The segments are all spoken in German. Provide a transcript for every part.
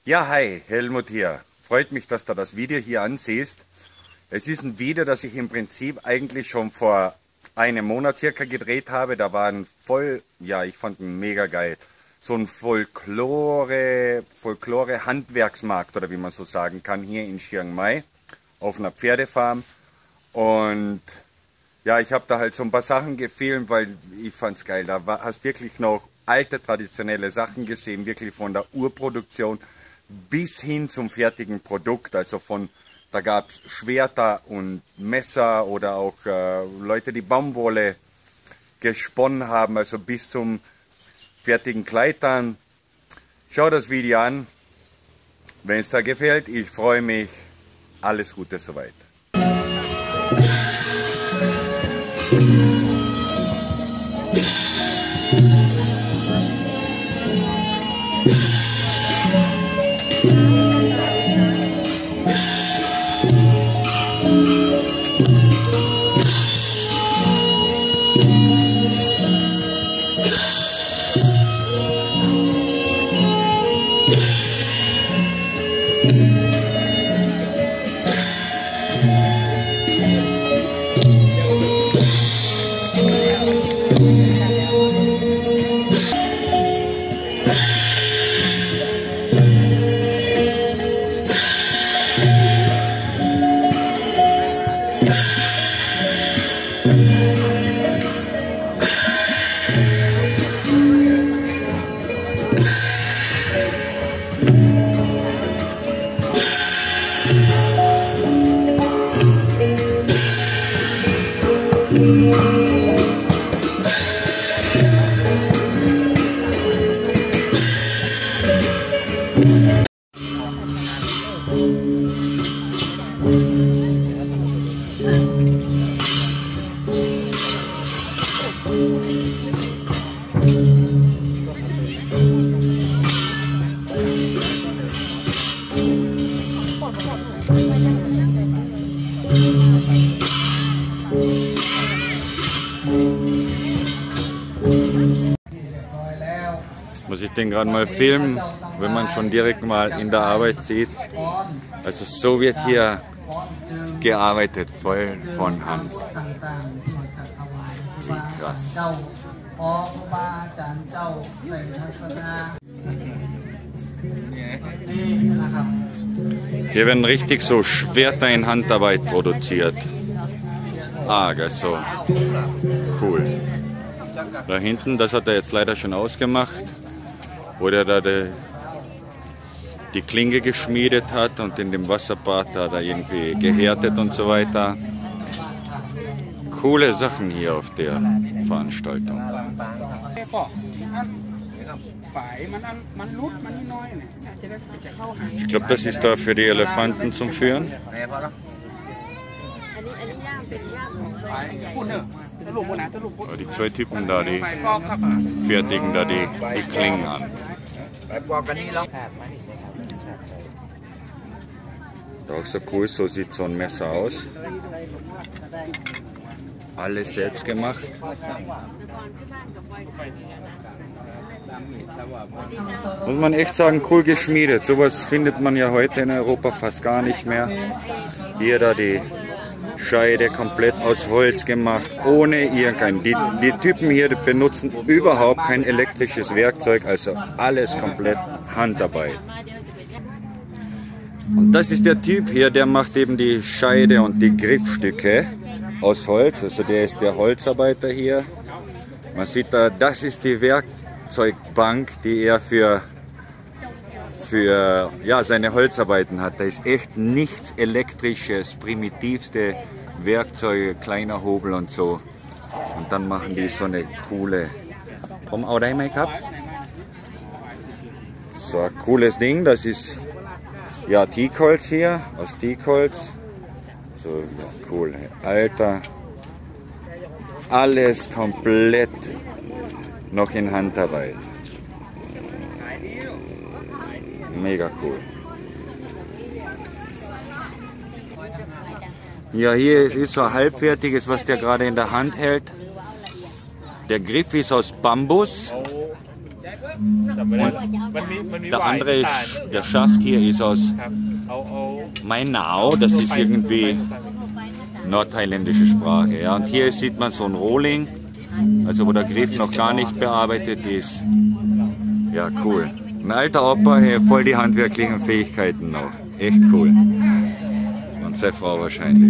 Ja, hi, Helmut hier. Freut mich, dass du das Video hier ansiehst. Es ist ein Video, das ich im Prinzip eigentlich schon vor einem Monat circa gedreht habe. Da war ein ich fand ihn mega geil. So ein Folklore-Handwerksmarkt oder wie man so sagen kann, hier in Chiang Mai auf einer Pferdefarm. Und ja, ich habe da halt so ein paar Sachen gefilmt, weil ich fand's geil. Da hast wirklich noch alte traditionelle Sachen gesehen, wirklich von der Urproduktion bis hin zum fertigen Produkt. Also da gab es Schwerter und Messer oder auch Leute, die Baumwolle gesponnen haben, also bis zum fertigen Kleidern. Schau das Video an, wenn es dir gefällt. Ich freue mich. Alles Gute soweit. Muss ich den gerade mal filmen, wenn man schon direkt mal in der Arbeit sieht. Also so wird hier gearbeitet, voll von Hand. Wie krass. Hier werden richtig so Schwerter in Handarbeit produziert. Das ist so cool. Da hinten, das hat er jetzt leider schon ausgemacht, wo der da die Klinge geschmiedet hat und in dem Wasserbad da irgendwie gehärtet und so weiter. Coole Sachen hier auf der Veranstaltung. Ich glaube, das ist da für die Elefanten zum Führen. Die zwei Typen da, die fertigen da die Klingen an. Auch so cool, so sieht so ein Messer aus. Alles selbst gemacht. Muss man echt sagen, cool geschmiedet. Sowas findet man ja heute in Europa fast gar nicht mehr. Hier da die Scheide komplett aus Holz gemacht, ohne irgendein. Die Typen hier benutzen überhaupt kein elektrisches Werkzeug, also alles komplett Handarbeit. Und das ist der Typ hier, der macht eben die Scheide und die Griffstücke aus Holz, also der ist der Holzarbeiter hier. Man sieht da, das ist die Werkzeugbank, die er für seine Holzarbeiten hat. Da ist echt nichts Elektrisches, primitivste Werkzeuge, kleiner Hobel und so. Und dann machen die so eine coole Make-up. So ein cooles Ding, das ist ja Teakholz hier, aus Teakholz. So, ja, cool, Alter. Alles komplett noch in Handarbeit. Mega cool. Ja, hier ist so ein halbfertiges, was der gerade in der Hand hält. Der Griff ist aus Bambus. Der andere, der Schaft hier ist aus Mainau, das ist irgendwie nordthailändische Sprache. Ja. Und hier sieht man so ein Rohling, also wo der Griff noch gar nicht bearbeitet ist. Ja, cool. Ein alter Opa, hey, voll die handwerklichen Fähigkeiten noch. Echt cool. Und seine Frau wahrscheinlich.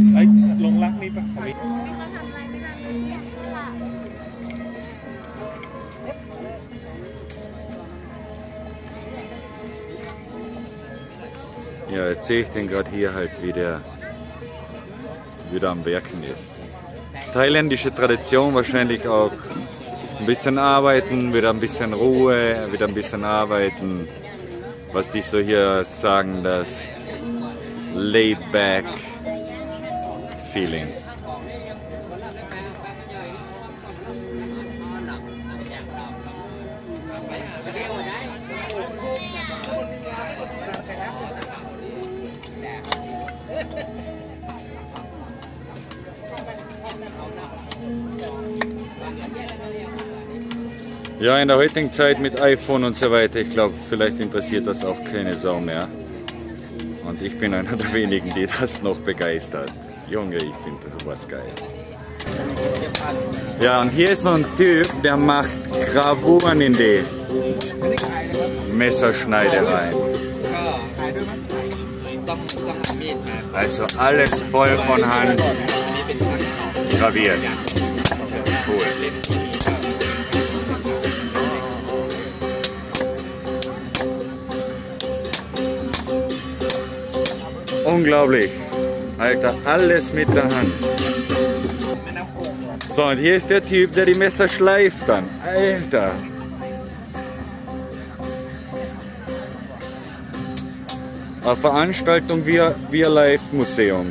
Ja, jetzt sehe ich den gerade hier halt, wie der wieder am Werken ist. Thailändische Tradition wahrscheinlich auch. Ein bisschen arbeiten, wieder ein bisschen Ruhe, wieder ein bisschen arbeiten. Was die so hier sagen, das Laid-back Feeling. Ja, in der heutigen Zeit mit iPhone und so weiter, ich glaube, vielleicht interessiert das auch keine Sau mehr. Und ich bin einer der wenigen, die das noch begeistert. Junge, ich finde sowas geil. Ja, und hier ist so ein Typ, der macht Gravuren in die Messerschneidereien. Also alles voll von Hand graviert. Cool. Unglaublich. Alter, alles mit der Hand. So, und hier ist der Typ, der die Messer schleift dann. Alter. Eine Veranstaltung wie ein Live-Museum.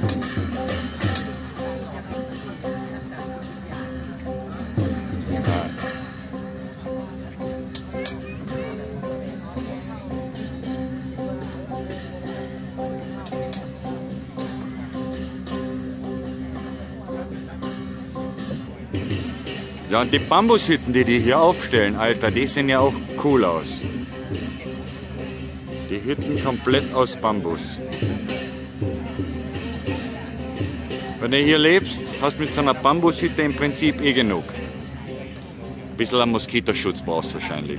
Ja, und die Bambushütten, die hier aufstellen, Alter, die sehen ja auch cool aus. Die Hütten komplett aus Bambus. Wenn du hier lebst, hast du mit so einer Bambushütte im Prinzip eh genug. Ein bisschen an Moskitoschutz brauchst du wahrscheinlich.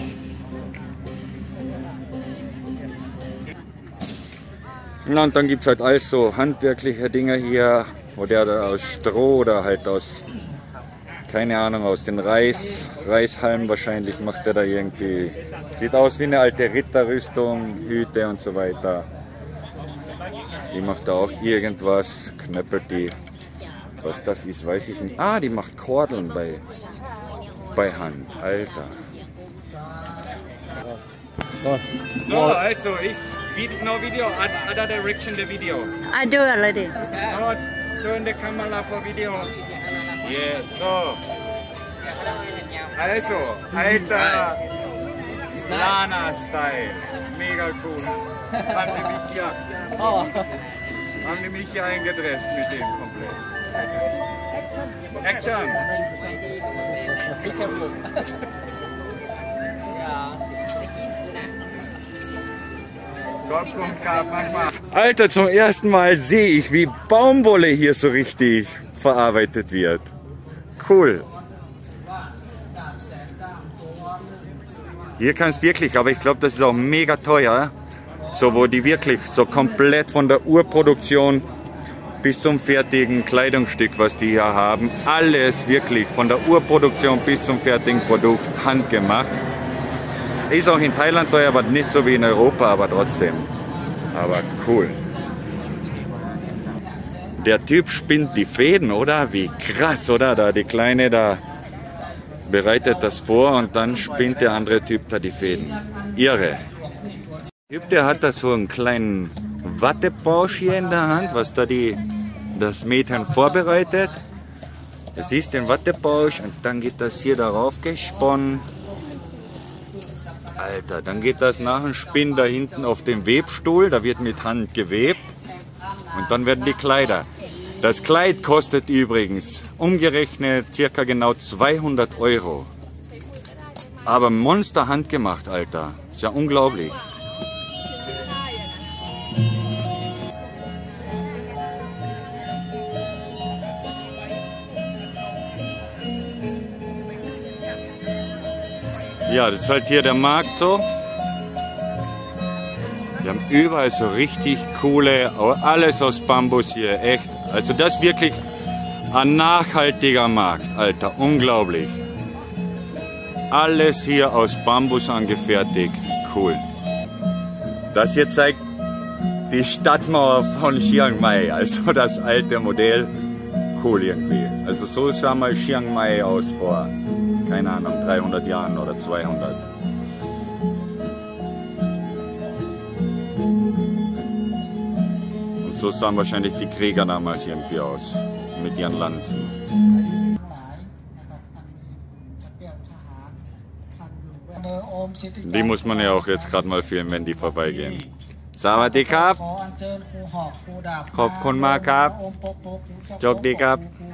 Ja, und dann gibt es halt alles so handwerkliche Dinge hier, wo der da aus Stroh oder halt aus, keine Ahnung, aus den Reishalmen wahrscheinlich macht er da irgendwie. Sieht aus wie eine alte Ritterrüstung, Hüte und so weiter. Die macht da auch irgendwas, knöppelt die. Was das ist, weiß ich nicht. Ah, die macht Kordeln bei Hand, Alter. So, also no video, other direction the video. I do already. No, turn the camera for video. Yes, so. Also, Alter, Lana-Style. Mega cool. Haben die mich hier eingedresst mit dem komplett. Action! Alter, zum ersten Mal sehe ich, wie Baumwolle hier so richtig verarbeitet wird. Cool. Hier kannst du wirklich, aber ich glaube, das ist auch mega teuer, so wo die wirklich so komplett von der Urproduktion bis zum fertigen Kleidungsstück, was die hier haben, alles wirklich von der Urproduktion bis zum fertigen Produkt handgemacht. Ist auch in Thailand teuer, aber nicht so wie in Europa, aber trotzdem. Aber cool. Der Typ spinnt die Fäden, oder? Wie krass, oder? Da die Kleine da bereitet das vor und dann spinnt der andere Typ da die Fäden. Irre. Der Typ, der hat da so einen kleinen Wattebausch hier in der Hand, was da das Mädchen vorbereitet. Du siehst den Wattebausch und dann geht das hier darauf gesponnen. Alter, dann geht das nach dem Spinn da hinten auf den Webstuhl, da wird mit Hand gewebt und dann werden die Kleider. Das Kleid kostet übrigens umgerechnet circa genau 200 €. Aber Monster handgemacht, Alter. Ist ja unglaublich. Ja, das ist halt hier der Markt so. Wir haben überall so richtig coole, alles aus Bambus hier, echt. Also das ist wirklich ein nachhaltiger Markt, Alter, unglaublich. Alles hier aus Bambus angefertigt, cool. Das hier zeigt die Stadtmauer von Chiang Mai, also das alte Modell, cool irgendwie. Also so sah mal Chiang Mai aus vor, keine Ahnung, 300 Jahren oder 200. Und so sahen wahrscheinlich die Krieger damals irgendwie aus, mit ihren Lanzen. Die muss man ja auch jetzt gerade mal filmen, wenn die vorbeigehen. Sawadee Krab. Khop Kun Ma Krab. Jok Di Krab.